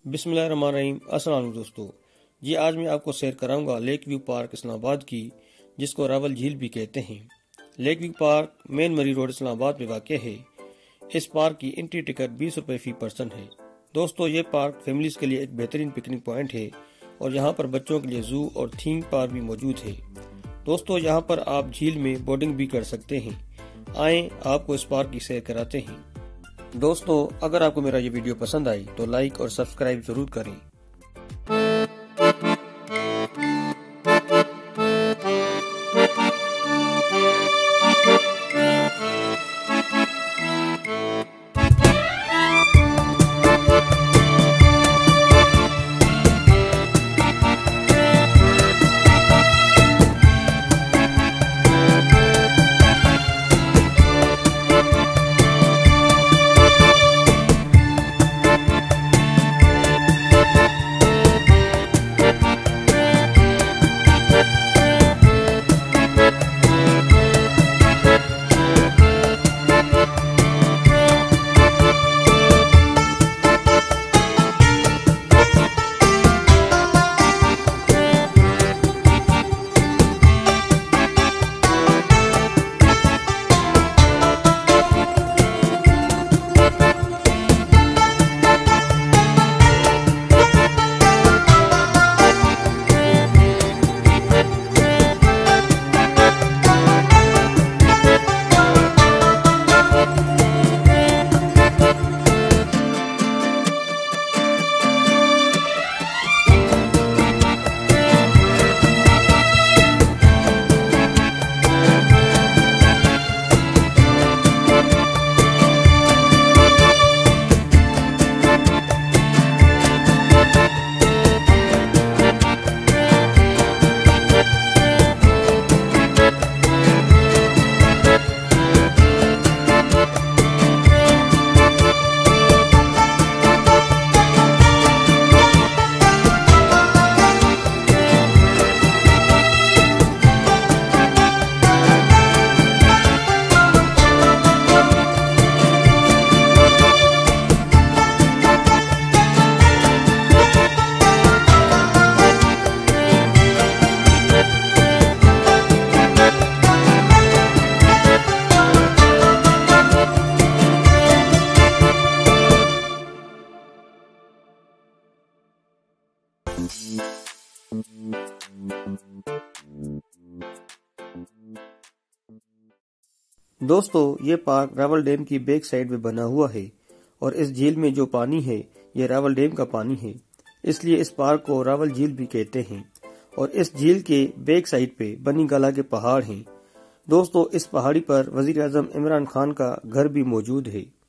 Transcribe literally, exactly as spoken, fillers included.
बिस्मिल्लाहिर्रहमानिर्रहीम। अस्सलाम वालेकुम दोस्तों, जी आज मैं आपको शेयर कराऊंगा लेक व्यू पार्क इस्लामाबाद की, जिसको रावल झील भी कहते हैं। Lake view park main Murree road Islamabad में वाक़ है। इस पार्क की एंट्री टिकट बीस रुपए फी पर्सन है। दोस्तों, ये पार्क फैमिलीज के लिए एक बेहतरीन पिकनिक पॉइंट है और यहाँ पर बच्चों के लिए जू और थीम पार्क भी मौजूद है। दोस्तों, यहाँ पर आप झील में बोटिंग भी कर सकते हैं। आए आपको इस पार्क की सैर कराते हैं। दोस्तों, अगर आपको मेरा ये वीडियो पसंद आई तो लाइक और सब्सक्राइब जरूर करें। दोस्तों, ये पार्क रावल डैम की बैक साइड में बना हुआ है और इस झील में जो पानी है ये रावल डैम का पानी है, इसलिए इस पार्क को रावल झील भी कहते हैं। और इस झील के बैक साइड पे बनी गाला के पहाड़ हैं। दोस्तों, इस पहाड़ी पर वजीर आजम इमरान खान का घर भी मौजूद है।